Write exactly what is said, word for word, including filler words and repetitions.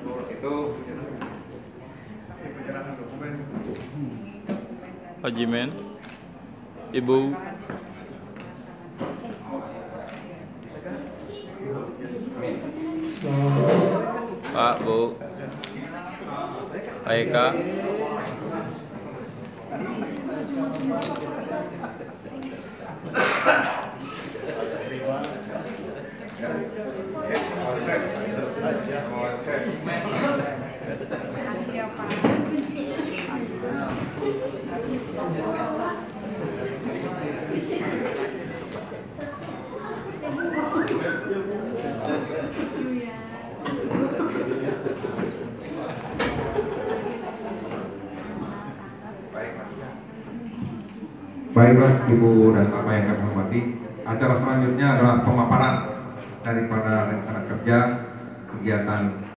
Itu penyerahan dokumen. Haji Men, Ibu. Pak, Bu. Baik, Kak. baiklah Ibu dan Bapak yang kami hormati, acara selanjutnya adalah pemaparan daripada rencana kerja kegiatan